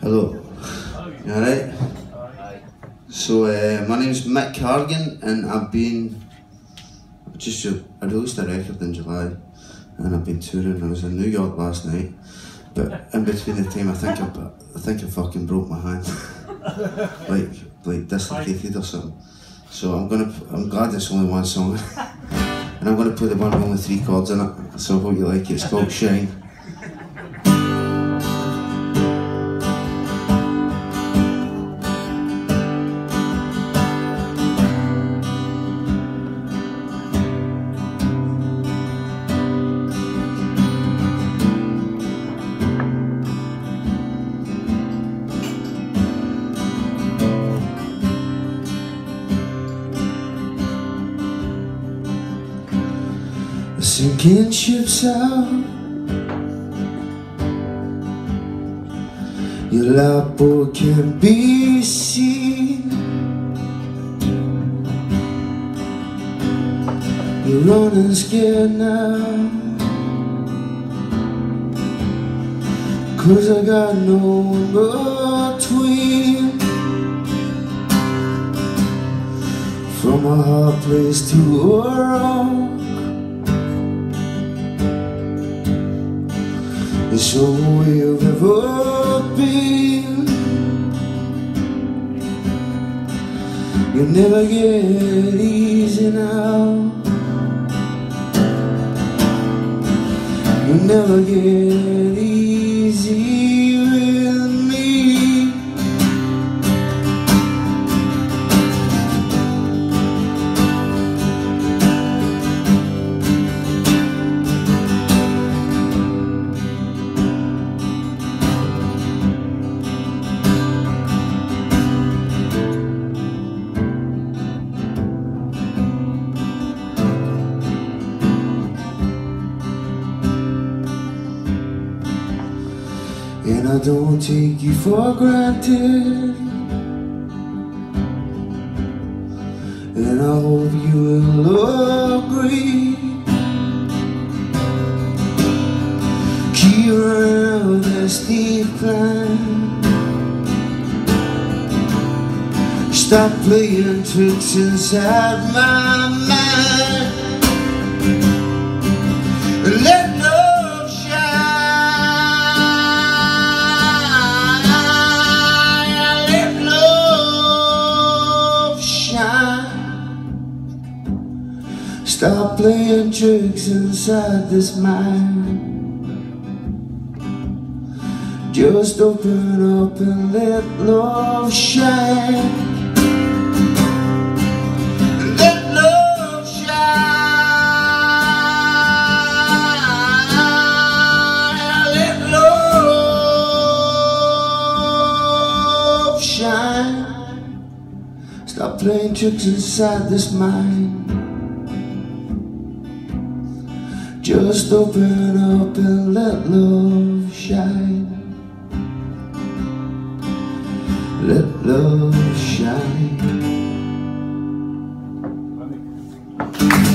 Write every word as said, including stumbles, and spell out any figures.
Hello. You alright? So, uh, my name's Mick Hargan, and I've been just I released a record in July, and I've been touring. I was in New York last night, but in between the time, I think I, I think I fucking broke my hand, like like dislocated or something. So I'm gonna I'm glad it's only one song, and I'm gonna play the one with only three chords in it. So I hope you like it. It's called Shine. Sinking ships out, your lifeboat can't be seen. You're running scared now, 'cause I got no one between. From a hard place to a rock, it's all we've ever been. You never get easy now. You never get easy with me. And I don't take you for granted, and I hope you will agree. Keep around this deep plan. Stop playing tricks inside my mind. Let Stop playing tricks inside this mind. Just open up and let love shine. Let love shine. Let love shine. Stop playing tricks inside this mind. Just open up and let love shine. Let love shine.